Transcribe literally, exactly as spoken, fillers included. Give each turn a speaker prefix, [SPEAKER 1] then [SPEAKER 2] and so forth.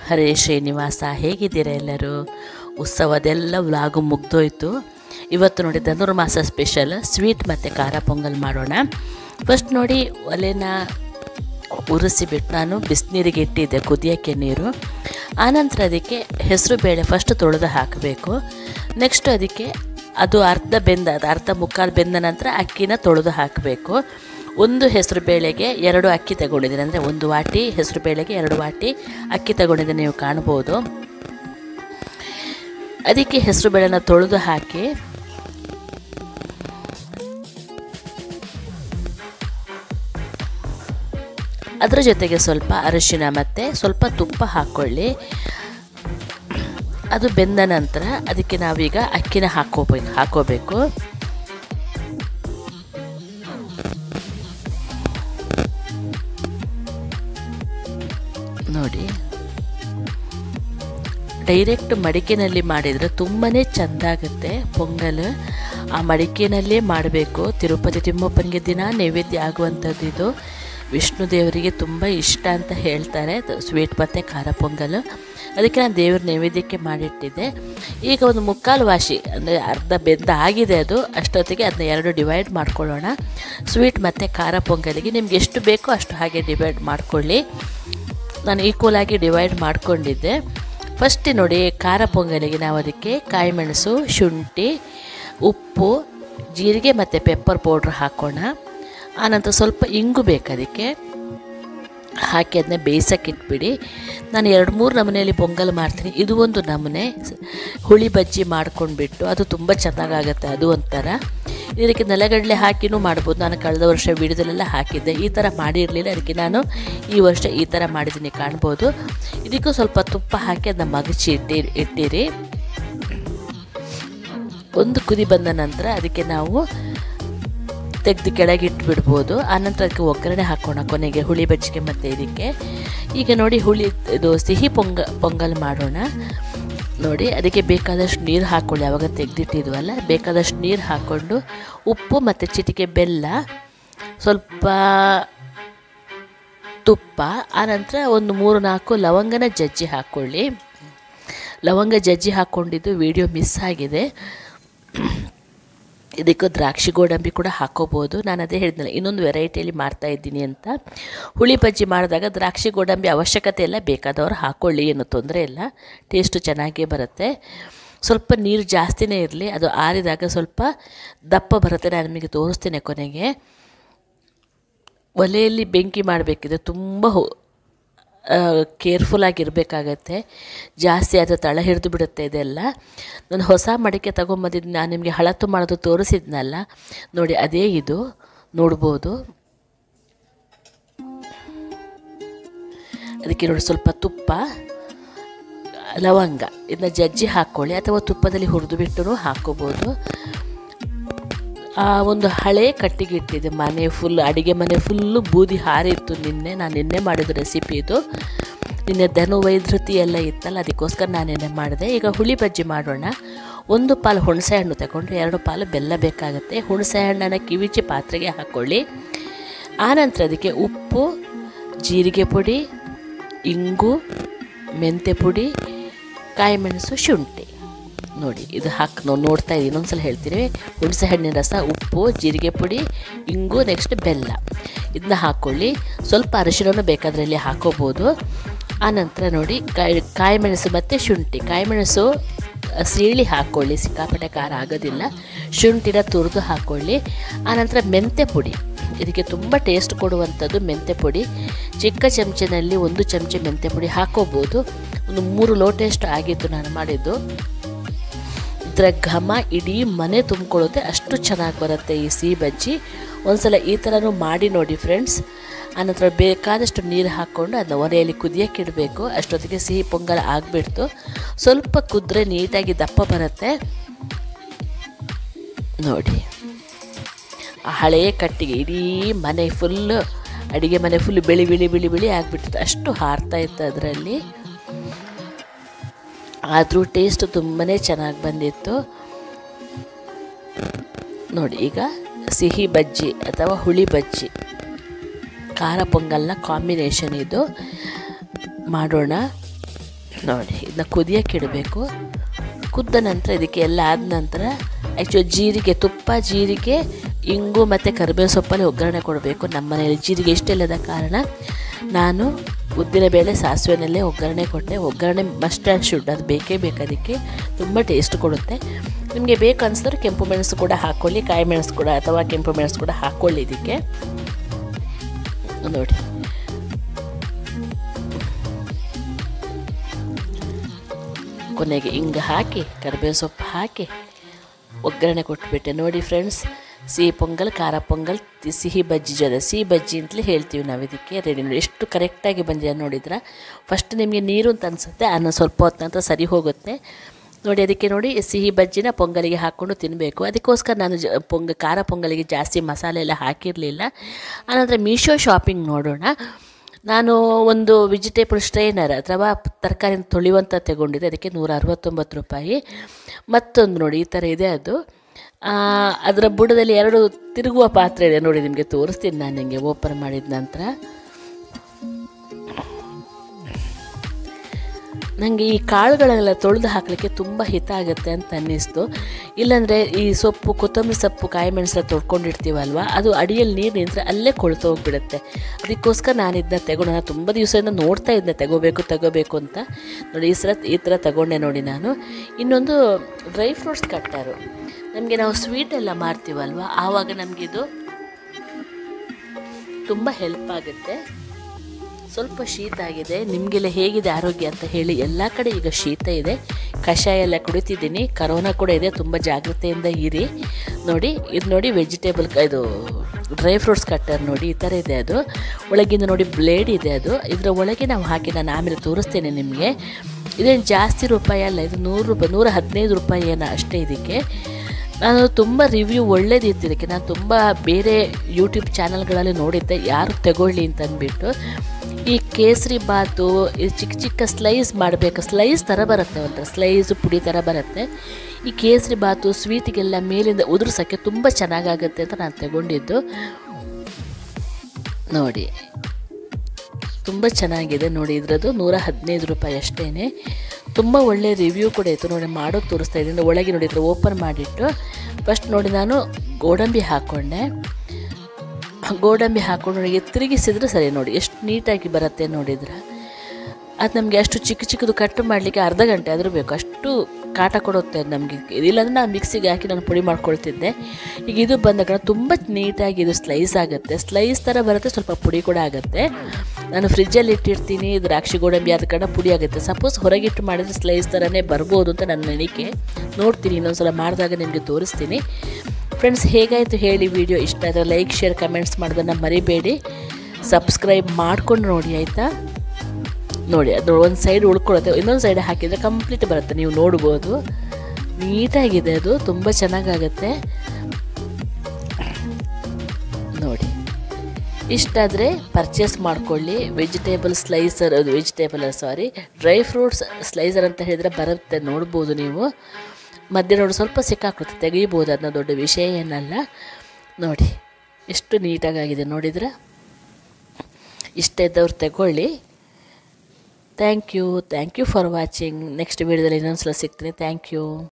[SPEAKER 1] ಹರೇ ಶ್ರೀನಿವಾಸ, ಹೇಗಿದ್ದೀರಾ ಎಲ್ಲರೂ? ಉತ್ಸವದೆಲ್ಲ ವ್ಲಾಗು ಮುಗ್ದೋಯ್ತು. ಇವತ್ತು ನೋಡಿ ಧನುರ್ಮಾಸ ಸ್ಪೆಷಲ್ ಸ್ವೀಟ್ ಮತ್ತು ಖಾರ ಪೊಂಗಲ್ ಮಾಡೋಣ. ಫಸ್ಟ್ ನೋಡಿ ಒಲೆನ ಉರಿಸಿಬಿಟ್ಟು ನಾನು ಬಿಸಿನೀರಿಗೆ ಇಟ್ಟಿದ್ದೆ ಕುದಿಯೋಕ್ಕೆ ನೀರು. ಆನಂತರ ಅದಕ್ಕೆ ಹೆಸರು ಬೇಳೆ ಫಸ್ಟ್ ತೊಳೆದು ಹಾಕಬೇಕು. ನೆಕ್ಸ್ಟ್ ಅದಕ್ಕೆ ಅದು ಅರ್ಧ ಬೆಂದ ಅದು ಅರ್ಧ ಮುಕ್ಕಾಲು ಬೆಂದ ನಂತರ ಅಕ್ಕಿನ ತೊಳೆದು ಹಾಕಬೇಕು. ಒಂದು ಹೆಸರು ಬೇಳೆಗೆ ಎರಡು ಅಕ್ಕಿ ತಗೊಂಡಿದ್ದೀನಿ, ಅಂದರೆ ಒಂದು ವಾಟಿ ಹೆಸರು ಬೇಳೆಗೆ ಎರಡು ವಾಟಿ ಅಕ್ಕಿ ತಗೊಂಡಿದ್ದೀನಿ, ನೀವು ಕಾಣ್ಬೋದು. ಅದಕ್ಕೆ ಹೆಸರು ಬೇಳೆನ ತೊಳೆದು ಹಾಕಿ ಅದರ ಜೊತೆಗೆ ಸ್ವಲ್ಪ ಅರಿಶಿನ ಮತ್ತು ಸ್ವಲ್ಪ ತುಪ್ಪ ಹಾಕ್ಕೊಳ್ಳಿ. ಅದು ಬೆಂದ ನಂತರ ಅದಕ್ಕೆ ನಾವೀಗ ಅಕ್ಕಿನ ಹಾಕೋಬೇಕು ಹಾಕೋಬೇಕು ನೋಡಿ. ಡೈರೆಕ್ಟ್ ಮಡಿಕೆನಲ್ಲಿ ಮಾಡಿದರೆ ತುಂಬಾ ಚೆಂದ ಆಗುತ್ತೆ ಪೊಂಗಲ್. ಆ ಮಡಿಕೆನಲ್ಲೇ ಮಾಡಬೇಕು. ತಿರುಪತಿ ತಿಮ್ಮಪ್ಪನಿಗೆ ದಿನ ನೈವೇದ್ಯ ಆಗುವಂಥದ್ದು ಇದು. ವಿಷ್ಣು ದೇವರಿಗೆ ತುಂಬ ಇಷ್ಟ ಅಂತ ಹೇಳ್ತಾರೆ ಸ್ವೀಟ್ ಮತ್ತು ಖಾರ ಪೊಂಗಲ್. ಅದಕ್ಕೆ ನಾನು ದೇವ್ರ ನೈವೇದ್ಯಕ್ಕೆ ಮಾಡಿಟ್ಟಿದ್ದೆ. ಈಗ ಒಂದು ಮುಕ್ಕಾಲು ವಾಸಿ ಅಂದರೆ ಅರ್ಧ ಬೆಂದ ಆಗಿದೆ ಅದು. ಅಷ್ಟೊತ್ತಿಗೆ ಅದನ್ನ ಎರಡು ಡಿವೈಡ್ ಮಾಡ್ಕೊಳ್ಳೋಣ. ಸ್ವೀಟ್ ಮತ್ತು ಖಾರ ಪೊಂಗಲಿಗೆ ನಿಮ್ಗೆ ಎಷ್ಟು ಬೇಕೋ ಅಷ್ಟು ಹಾಗೆ ಡಿವೈಡ್ ಮಾಡ್ಕೊಳ್ಳಿ. ನಾನು ಈಕ್ವಲಾಗಿ ಡಿವೈಡ್ ಮಾಡಿಕೊಂಡಿದ್ದೆ. ಫಸ್ಟ್ ನೋಡಿ ಖಾರ ಪೊಂಗಲಿಗೆ ನಾವು ಅದಕ್ಕೆ ಕಾಯಿ ಮೆಣಸು, ಶುಂಠಿ, ಉಪ್ಪು, ಜೀರಿಗೆ ಮತ್ತು ಪೆಪ್ಪರ್ ಪೌಡ್ರ್ ಹಾಕೋಣ. ಆನಂತರ ಸ್ವಲ್ಪ ಇಂಗು ಬೇಕು, ಅದಕ್ಕೆ ಹಾಕಿ ಅದನ್ನ ಬೇಯಿಸೋಕೆ ಇಟ್ಬಿಡಿ. ನಾನು ಎರಡು ಮೂರು ನಮೂನೆಯಲ್ಲಿ ಪೊಂಗಲ್ ಮಾಡ್ತೀನಿ. ಇದು ಒಂದು ನಮೂನೆ ಹುಳಿ ಬಜ್ಜಿ ಮಾಡ್ಕೊಂಡ್ಬಿಟ್ಟು ಅದು ತುಂಬ ಚೆನ್ನಾಗಾಗುತ್ತೆ. ಅದು ಒಂಥರ ಇದಕ್ಕೆ ನೆಲಗಡಲೆ ಹಾಕಿನೂ ಮಾಡ್ಬೋದು. ನಾನು ಕಳೆದ ವರ್ಷ ವಿಡಿಯೋದಲ್ಲೆಲ್ಲ ಹಾಕಿದ್ದೆ. ಈ ಥರ ಮಾಡಿರಲಿಲ್ಲ, ಅದಕ್ಕೆ ನಾನು ಈ ವರ್ಷ ಈ ಥರ ಮಾಡಿದ್ದೀನಿ, ಕಾಣ್ಬೋದು. ಇದಕ್ಕೂ ಸ್ವಲ್ಪ ತುಪ್ಪ ಹಾಕಿ ಅದನ್ನ ಮಗಚಿ ಇಟ್ಟಿ ಇಟ್ಟಿರಿ ಒಂದು ಕುದಿ ಬಂದ ನಂತರ ಅದಕ್ಕೆ ನಾವು ತೆಗೆದು ಕೆಳಗೆ ಇಟ್ಬಿಡ್ಬೋದು. ಆನಂತರ ಅದಕ್ಕೆ ಒಗ್ಗರಣೆ ಹಾಕೋಣ ಕೊನೆಗೆ ಹುಳಿ ಬಜ್ಜಿಗೆ ಮತ್ತು ಇದಕ್ಕೆ. ಈಗ ನೋಡಿ ಹುಳಿ ಇದು ಸಿಹಿ ಪೊಂಗ ಪೊಂಗಲ್ ಮಾಡೋಣ. ನೋಡಿ ಅದಕ್ಕೆ ಬೇಕಾದಷ್ಟು ನೀರು ಹಾಕ್ಕೊಳ್ಳಿ. ಆವಾಗ ತೆಗೆದಿಟ್ಟಿದ್ವಲ್ಲ, ಬೇಕಾದಷ್ಟು ನೀರು ಹಾಕ್ಕೊಂಡು ಉಪ್ಪು ಮತ್ತು ಚಿಟಿಕೆ ಬೆಲ್ಲ, ಸ್ವಲ್ಪ ತುಪ್ಪ, ಆನಂತರ ಒಂದು ಮೂರು ನಾಲ್ಕು ಲವಂಗನ ಜಜ್ಜಿ ಹಾಕ್ಕೊಳ್ಳಿ. ಲವಂಗ ಜಜ್ಜಿ ಹಾಕ್ಕೊಂಡಿದ್ದು ವಿಡಿಯೋ ಮಿಸ್ ಆಗಿದೆ. ಇದಕ್ಕೆ ದ್ರಾಕ್ಷಿ ಗೋಡಂಬಿ ಕೂಡ ಹಾಕೋಬೋದು. ನಾನು ಅದೇ ಹೇಳಿದ್ನಲ್ಲ, ಇನ್ನೊಂದು ವೆರೈಟಿಯಲ್ಲಿ ಮಾಡ್ತಾಯಿದ್ದೀನಿ ಅಂತ. ಹುಳಿ ಬಜ್ಜಿ ಮಾಡಿದಾಗ ದ್ರಾಕ್ಷಿ ಗೋಡಂಬಿ ಅವಶ್ಯಕತೆ ಎಲ್ಲ, ಬೇಕಾದವರು ಹಾಕ್ಕೊಳ್ಳಿ, ಏನೂ ತೊಂದರೆ ಇಲ್ಲ, ಟೇಸ್ಟು ಚೆನ್ನಾಗೇ ಬರುತ್ತೆ. ಸ್ವಲ್ಪ ನೀರು ಜಾಸ್ತಿನೇ ಇರಲಿ, ಅದು ಆರಿದಾಗ ಸ್ವಲ್ಪ ದಪ್ಪ ಬರುತ್ತೆ. ನಾನು ನಿಮಗೆ ತೋರಿಸ್ತೇನೆ ಕೊನೆಗೆ. ಒಲೆಯಲ್ಲಿ ಬೆಂಕಿ ಮಾಡಬೇಕಿದ್ರೆ ತುಂಬ ಕೇರ್ಫುಲ್ಲಾಗಿರಬೇಕಾಗತ್ತೆ. ಜಾಸ್ತಿ ಅದು ತಳ ಹಿಡಿದು ಬಿಡುತ್ತೆ ಇದೆಲ್ಲ. ನಾನು ಹೊಸ ಮಡಿಕೆ ತೊಗೊಂಬಂದಿದ್ದು, ನಾನು ನಿಮಗೆ ಹಳತು ಮಾಡೋದು ತೋರಿಸಿದ್ನಲ್ಲ ನೋಡಿ, ಅದೇ ಇದು ನೋಡ್ಬೋದು. ಅದಕ್ಕೆ ನೋಡಿ ಸ್ವಲ್ಪ ತುಪ್ಪ, ಲವಂಗ ಇದನ್ನ ಜಜ್ಜಿ ಹಾಕ್ಕೊಳ್ಳಿ, ಅಥವಾ ತುಪ್ಪದಲ್ಲಿ ಹುರಿದು ಬಿಟ್ಟು ಹಾಕ್ಕೋಬೋದು. ಆ ಒಂದು ಹಳೆ ಕಟ್ಟಿಗೆ ಇಟ್ಟಿದೆ ಮನೆ ಫುಲ್, ಅಡುಗೆ ಮನೆ ಫುಲ್ಲು ಬೂದಿ ಹಾರಿತ್ತು ನಿನ್ನೆ. ನಾನು ನಿನ್ನೆ ಮಾಡಿದ ರೆಸಿಪಿ ಇದು. ನಿನ್ನೆ ಧನು ವೈದ್ಯತಿ ಎಲ್ಲ ಇತ್ತಲ್ಲ, ಅದಕ್ಕೋಸ್ಕರ ನಾನು ನಿನ್ನೆ ಮಾಡಿದೆ. ಈಗ ಹುಳಿ ಬಜ್ಜಿ ಮಾಡೋಣ. ಒಂದು ಪಾಲು ಹುಣಸೆ ಹಣ್ಣು ತಗೊಂಡ್ರೆ ಎರಡು ಪಾಲು ಬೆಲ್ಲ ಬೇಕಾಗುತ್ತೆ. ಹುಣಸೆ ಹಣ್ಣನ್ನು ಕಿವಿಚಿ ಪಾತ್ರೆಗೆ ಹಾಕ್ಕೊಳ್ಳಿ. ಆನಂತರ ಅದಕ್ಕೆ ಉಪ್ಪು, ಜೀರಿಗೆ ಪುಡಿ, ಇಂಗು, ಮೆಂತ್ಯ ಪುಡಿ, ಕಾಯಿ ಮೆಣಸು, ಶುಂಠಿ ನೋಡಿ ಇದು ಹಾಕಿ ನಾವು ನೋಡ್ತಾ ಇದ್ದೀವಿ. ಇನ್ನೊಂದ್ಸಲ ಹೇಳ್ತೀವಿ. ಹುಣಸೆ ಹಣ್ಣಿನ ರಸ, ಉಪ್ಪು, ಜೀರಿಗೆ ಪುಡಿ, ಇಂಗು, ನೆಕ್ಸ್ಟ್ ಬೆಲ್ಲ ಇದನ್ನ ಹಾಕ್ಕೊಳ್ಳಿ. ಸ್ವಲ್ಪ ಅರಿಶಿನೂ ಬೇಕಾದ್ರಲ್ಲಿ ಹಾಕೋಬೋದು. ಆನಂತರ ನೋಡಿ ಕಾಯಿ ಕಾಯಿ ಮೆಣಸು ಮತ್ತು ಶುಂಠಿ. ಕಾಯಿ ಮೆಣಸು ಸೀಳಿ ಹಾಕ್ಕೊಳ್ಳಿ, ಸಿಕ್ಕಾಪಟ್ಟೆ ಖಾರ ಆಗೋದಿಲ್ಲ. ಶುಂಠಿನ ತುರಿದು ಹಾಕ್ಕೊಳ್ಳಿ. ಆನಂತರ ಮೆಂತ್ಯ ಪುಡಿ, ಇದಕ್ಕೆ ತುಂಬ ಟೇಸ್ಟ್ ಕೊಡುವಂಥದ್ದು ಮೆಂತ್ಯ ಪುಡಿ. ಚಿಕ್ಕ ಚಮಚದಲ್ಲಿ ಒಂದು ಚಮಚ ಮೆಂತ್ಯ ಪುಡಿ ಹಾಕೋಬೋದು. ಒಂದು ಮೂರು ಲೋಟೆಷ್ಟು ಆಗಿತ್ತು ನಾನು ಮಾಡಿದ್ದು. ಇದರ ಘಮ ಇಡೀ ಮನೆ ತುಂಬಿಕೊಳ್ಳುತ್ತೆ, ಅಷ್ಟು ಚೆನ್ನಾಗಿ ಬರುತ್ತೆ ಈ ಸಿಹಿ ಬಜ್ಜಿ. ಒಂದ್ಸಲ ಈ ಥರನೂ ಮಾಡಿ ನೋಡಿ ಫ್ರೆಂಡ್ಸ್. ಆನಂತರ ಬೇಕಾದಷ್ಟು ನೀರು ಹಾಕ್ಕೊಂಡು ಅದನ್ನ ಒಲೆಯಲ್ಲಿ ಕುದಿಯೋಕ್ಕೆ ಇಡಬೇಕು. ಅಷ್ಟೊತ್ತಿಗೆ ಸಿಹಿ ಪೊಂಗಲ್ ಆಗಿಬಿಡ್ತು. ಸ್ವಲ್ಪ ಕುದ್ರೆ ನೀಟಾಗಿ ದಪ್ಪ ಬರುತ್ತೆ ನೋಡಿ. ಆ ಹಳೆಯ ಕಟ್ಟಿಗೆ ಇಡೀ ಮನೆ ಫುಲ್ಲು, ಅಡುಗೆ ಮನೆ ಫುಲ್ ಬಿಳಿ ಬಿಳಿ ಬಿಳಿ ಬಿಳಿ ಆಗಿಬಿಟ್ಟಿತ್ತು, ಅಷ್ಟು ಹಾರ್ತಾ ಇತ್ತು ಅದರಲ್ಲಿ. ಆದರೂ ಟೇಸ್ಟ್ ತುಂಬಾ ಚೆನ್ನಾಗಿ ಬಂದಿತ್ತು ನೋಡಿ. ಈಗ ಸಿಹಿ ಬಜ್ಜಿ ಅಥವಾ ಹುಳಿ ಬಜ್ಜಿ ಖಾರ ಪೊಂಗಲ್ನ ಕಾಂಬಿನೇಷನ್ ಇದು ಮಾಡೋಣ. ನೋಡಿ ಇದನ್ನ ಕುದಿಯೋಕ್ಕೆ ಇಡಬೇಕು. ಕುದ್ದ ನಂತರ ಇದಕ್ಕೆ ಎಲ್ಲ ಆದ ನಂತರ ಆ್ಯಕ್ಚುಲಿ ಜೀರಿಗೆ, ತುಪ್ಪ, ಜೀರಿಗೆ, ಇಂಗು ಮತ್ತು ಕರಿಬೇವು ಸೊಪ್ಪಲ್ಲಿ ಒಗ್ಗರಣೆ ಕೊಡಬೇಕು. ನಮ್ಮ ಮನೆಯಲ್ಲಿ ಜೀರಿಗೆ ಇಷ್ಟೆಲ್ಲದ ಕಾರಣ ನಾನು ಉದ್ದಿನಬೇಳೆ ಸಾಸಿವೆನಲ್ಲೇ ಒಗ್ಗರಣೆ ಕೊಟ್ಟೆ. ಒಗ್ಗರಣೆ ಮಸ್ಟ್ ಆ್ಯಂಡ್ ಶುಡ್, ಅದು ಬೇಕೇ ಬೇಕು, ಅದಕ್ಕೆ ತುಂಬ ಟೇಸ್ಟ್ ಕೊಡುತ್ತೆ. ನಿಮಗೆ ಬೇಕು ಅನಿಸಿದ್ರೆ ಕೆಂಪು ಮೆಣಸು ಕೂಡ ಹಾಕ್ಕೊಳ್ಳಿ, ಕಾಯಿ ಮೆಣಸು ಕೂಡ ಅಥವಾ ಕೆಂಪು ಮೆಣಸು ಕೂಡ ಹಾಕ್ಕೊಳ್ಳಿ ಇದಕ್ಕೆ. ನೋಡಿ ಕೊನೆಗೆ ಹಿಂಗೆ ಹಾಕಿ ಕರಿಬೇವು ಸೊಪ್ಪು ಹಾಕಿ ಒಗ್ಗರಣೆ ಕೊಟ್ಬಿಟ್ಟೆ. ನೋಡಿ ಫ್ರೆಂಡ್ಸ್, ಸಿಹಿ ಪೊಂಗಲ್, ಖಾರ ಪೊಂಗಲ್, ಸಿಹಿ ಬಜ್ಜಿ ಜೊತೆ ಸಿಹಿ ಬಜ್ಜಿ ಅಂತಲೇ ಹೇಳ್ತೀವಿ ನಾವು ಇದಕ್ಕೆ. ರೆಡಿ ನೋಡಿ ಎಷ್ಟು ಕರೆಕ್ಟಾಗಿ ಬಂದಿದೆ ನೋಡಿದ್ರೆ. ಫಸ್ಟ್ ನಿಮಗೆ ನೀರು ಅಂತ ಅನಿಸುತ್ತೆ, ಅನ್ನ ಸ್ವಲ್ಪ ಹೊತ್ತು ನಂತರ ಸರಿ ಹೋಗುತ್ತೆ. ನೋಡಿ ಅದಕ್ಕೆ ನೋಡಿ ಸಿಹಿ ಬಜ್ಜಿನ ಪೊಂಗಲಿಗೆ ಹಾಕ್ಕೊಂಡು ತಿನ್ನಬೇಕು. ಅದಕ್ಕೋಸ್ಕರ ನಾನು ಜ ಪೊಂಗ ಖಾರ ಪೊಂಗಲಿಗೆ ಜಾಸ್ತಿ ಮಸಾಲೆ ಎಲ್ಲ ಹಾಕಿರಲಿಲ್ಲ. ಆನಂತರ ಮೀಶೋ ಶಾಪಿಂಗ್ ನೋಡೋಣ. ನಾನು ಒಂದು ವೆಜಿಟೇಬಲ್ ಸ್ಟ್ರೈನರ್ ಅಥವಾ ತರಕಾರಿ ತೊಳೆಯುವಂಥ ತಗೊಂಡಿದ್ದೆ, ಅದಕ್ಕೆ ನೂರ ಅರವತ್ತೊಂಬತ್ತು ರೂಪಾಯಿ. ಮತ್ತೊಂದು ನೋಡಿ ಈ ಥರ ಇದೆ, ಅದು ಅದರ ಬುಡದಲ್ಲಿ ಎರಡು ತಿರುಗುವ ಪಾತ್ರೆ ಇದೆ ನೋಡಿ, ನಿಮಗೆ ತೋರಿಸ್ತೀನಿ ನಾನು ನಿಮಗೆ ಓಪನ್ ಮಾಡಿದ ನಂತರ. ನನಗೆ ಈ ಕಾಳುಗಳೆಲ್ಲ ತೊಳೆದು ಹಾಕಲಿಕ್ಕೆ ತುಂಬ ಹಿತ ಆಗುತ್ತೆ ಅಂತ ಅನ್ನಿಸ್ತು. ಇಲ್ಲಾಂದರೆ ಈ ಸೊಪ್ಪು, ಕೊತ್ತಂಬರಿ ಸೊಪ್ಪು, ಕಾಯಿ ಮೆಣಸೆಲ್ಲ ತೊಳ್ಕೊಂಡಿರ್ತೀವಲ್ವ, ಅದು ಅಡಿಯಲ್ಲಿ ನೀರು ನಿಂತರೆ ಅಲ್ಲೇ ಕೊಳ್ತು ಹೋಗಿಬಿಡುತ್ತೆ. ಅದಕ್ಕೋಸ್ಕರ ನಾನು ಇದನ್ನ ತಗೊಂಡು ನಾನು ತುಂಬ ದಿವಸದಿಂದ ನೋಡ್ತಾ ಇದ್ದೆ ತಗೋಬೇಕು ತಗೋಬೇಕು ಅಂತ. ನೋಡಿ ಈ ಸಲ ಈ ಥರ ತಗೊಂಡೆ ನೋಡಿ ನಾನು. ಇನ್ನೊಂದು ಡ್ರೈ ಫ್ರೂಟ್ಸ್ ಕಟ್ಟರು, ನಮಗೆ ನಾವು ಸ್ವೀಟ್ ಎಲ್ಲ ಮಾಡ್ತೀವಲ್ವ, ಆವಾಗ ನಮಗಿದು ತುಂಬ ಹೆಲ್ಪ್ ಆಗುತ್ತೆ. ಸ್ವಲ್ಪ ಶೀತ ಆಗಿದೆ, ನಿಮಗೆಲ್ಲ ಹೇಗಿದೆ ಆರೋಗ್ಯ ಅಂತ ಹೇಳಿ. ಎಲ್ಲ ಕಡೆ ಈಗ ಶೀತ ಇದೆ, ಕಷಾಯ ಎಲ್ಲ ಕುಡಿತಿದ್ದೀನಿ, ಕರೋನಾ ಕೂಡ ಇದೆ, ತುಂಬ ಜಾಗ್ರತೆಯಿಂದ ಇರಿ. ನೋಡಿ ಇದು ನೋಡಿ ವೆಜಿಟೇಬಲ್ ಇದು ಡ್ರೈ ಫ್ರೂಟ್ಸ್ ಕಟ್ಟರ್ ನೋಡಿ ಈ ಥರ ಇದೆ. ಅದು ಒಳಗಿಂದ ನೋಡಿ ಬ್ಲೇಡ್ ಇದೆ, ಅದು ಇದರ ಒಳಗೆ ನಾವು ಹಾಕಿ ನಾನು ಆಮೇಲೆ ತೋರಿಸ್ತೇನೆ ನಿಮಗೆ. ಇದೇನು ಜಾಸ್ತಿ ರೂಪಾಯಿ ಅಲ್ಲ, ಇದು ನೂರು ರೂಪಾಯಿ ನೂರ ಹದಿನೈದು ರೂಪಾಯಿ ಏನೋ ಅಷ್ಟೇ ಇದಕ್ಕೆ. ನಾನು ತುಂಬ ರಿವ್ಯೂ ಒಳ್ಳೇದಿತ್ತು ಇದಕ್ಕೆ. ನಾನು ತುಂಬ ಬೇರೆ ಯೂಟ್ಯೂಬ್ ಚಾನಲ್ಗಳಲ್ಲಿ ನೋಡಿದ್ದೆ, ಯಾರು ತಗೊಳ್ಳಿ ಅಂತ ಅಂದ್ಬಿಟ್ಟು. ಈ ಕೇಸರಿ ಬಾತು ಇದು ಚಿಕ್ಕ ಚಿಕ್ಕ ಸ್ಲೈಸ್ ಮಾಡಬೇಕು, ಸ್ಲೈಸ್ ಥರ ಬರುತ್ತೆ, ಒಂಥರ ಸ್ಲೈಸು ಪುಡಿ ಥರ ಬರುತ್ತೆ. ಈ ಕೇಸರಿ ಬಾತು ಸ್ವೀಟಿಗೆಲ್ಲ ಮೇಲಿಂದ ಉದುರ್ಸೋಕ್ಕೆ ತುಂಬ ಚೆನ್ನಾಗಾಗುತ್ತೆ ಅಂತ ನಾನು ತಗೊಂಡಿದ್ದು. ನೋಡಿ ತುಂಬ ಚೆನ್ನಾಗಿದೆ ನೋಡಿ, ಇದರದ್ದು ನೂರ ಹದಿನೈದು ರೂಪಾಯಿ ಅಷ್ಟೇ. ತುಂಬ ಒಳ್ಳೆ ರಿವ್ಯೂ ಕೂಡ ಇತ್ತು ನೋಡಿ, ಮಾಡೋದು ತೋರಿಸ್ತಾ ಇದ್ದೀನಿ. ಒಳಗೆ ನೋಡಿ ಇದ್ರ ಓಪನ್ ಮಾಡಿಟ್ಟು ಫಸ್ಟ್ ನೋಡಿ ನಾನು ಗೋಡಂಬಿ ಹಾಕ್ಕೊಂಡೆ. ಗೋಡಂಬಿ ಹಾಕ್ಕೊಂಡು ನನಗೆ ತಿರುಗಿಸಿದ್ರೆ ಸರಿ ನೋಡಿ ಎಷ್ಟು ನೀಟಾಗಿ ಬರುತ್ತೆ ನೋಡಿದ್ರೆ. ಅದು ನಮಗೆ ಅಷ್ಟು ಚಿಕ್ಕ ಚಿಕ್ಕದು ಕಟ್ ಮಾಡಲಿಕ್ಕೆ ಅರ್ಧ ಗಂಟೆ ಆದರೂ ಬೇಕು, ಅಷ್ಟು ಕಾಟ ಕೊಡುತ್ತೆ ಅದು ನಮಗೆ. ಇಲ್ಲಾಂದರೆ ನಾನು ಮಿಕ್ಸಿಗೆ ಹಾಕಿ ನಾನು ಪುಡಿ ಮಾಡ್ಕೊಳ್ತಿದ್ದೆ. ಈಗ ಇದು ಬಂದಾಗ ತುಂಬ ನೀಟಾಗಿ ಇದು ಸ್ಲೈಸ್ ಆಗುತ್ತೆ, ಸ್ಲೈಸ್ ಥರ ಬರುತ್ತೆ, ಸ್ವಲ್ಪ ಪುಡಿ ಕೂಡ ಆಗುತ್ತೆ. ನಾನು ಫ್ರಿಜ್ಜಲ್ಲಿ ಇಟ್ಟಿರ್ತೀನಿ, ದ್ರಾಕ್ಷಿ ಗೋಡಂಬಿ ಆದ ಕಡೆ ಪುಡಿ ಆಗುತ್ತೆ. ಸಪೋಸ್ ಹೊರಗಿಟ್ಟು ಮಾಡಿದರೆ ಸ್ಲೈಸ್ ಥರನೇ ಬರ್ಬೋದು ಅಂತ ನನ್ನ ನೆನಕೆ. ನೋಡ್ತೀನಿ, ಇನ್ನೊಂದು ಸಲ ಮಾಡಿದಾಗ ನಿಮಗೆ ತೋರಿಸ್ತೀನಿ. ಫ್ರೆಂಡ್ಸ್ ಹೇಗಾಯಿತು ಹೇಳಿ ವಿಡಿಯೋ. ಇಷ್ಟ ಆದರೆ ಲೈಕ್, ಶೇರ್, ಕಮೆಂಟ್ಸ್ ಮಾಡೋದನ್ನು ಮರಿಬೇಡಿ. ಸಬ್ಸ್ಕ್ರೈಬ್ ಮಾಡ್ಕೊಂಡು ನೋಡಿ ಆಯಿತಾ. ನೋಡಿ ಅದು ಒಂದು ಸೈಡ್ ಉಳ್ಕೊಳ್ಳುತ್ತೆ, ಇನ್ನೊಂದು ಸೈಡ್ ಹಾಕಿದರೆ ಕಂಪ್ಲೀಟ್ ಬರುತ್ತೆ, ನೀವು ನೋಡ್ಬೋದು. ನೀಟಾಗಿದೆ, ಅದು ತುಂಬ ಚೆನ್ನಾಗಾಗುತ್ತೆ ನೋಡಿ. ಇಷ್ಟಾದರೆ ಪರ್ಚೇಸ್ ಮಾಡ್ಕೊಳ್ಳಿ. ವೆಜಿಟೇಬಲ್ ಸ್ಲೈಸರ್, ಅದು vegetable sorry dry fruits slicer ಅಂತ ಹೇಳಿದರೆ ಬರುತ್ತೆ, ನೋಡ್ಬೋದು ನೀವು. ಮಧ್ಯೆ ನೋಡಿ ಸ್ವಲ್ಪ ಸಿಕ್ಕಾಕ್ರುತ್ತೆ, ತೆಗೀಬೋದು, ಅದನ್ನ ದೊಡ್ಡ ವಿಷಯ ಏನಲ್ಲ. ನೋಡಿ ಎಷ್ಟು ನೀಟಾಗಿದೆ ನೋಡಿದ್ರೆ. ಇಷ್ಟ ಇದ್ದವ್ರು ತಗೊಳ್ಳಿ. Thank you thank you for watching. Next ವೀಡಿಯೋದಲ್ಲಿ ಇನ್ನೊಂದು ಸಲ ಸಿಗ್ತೀನಿ. Thank you.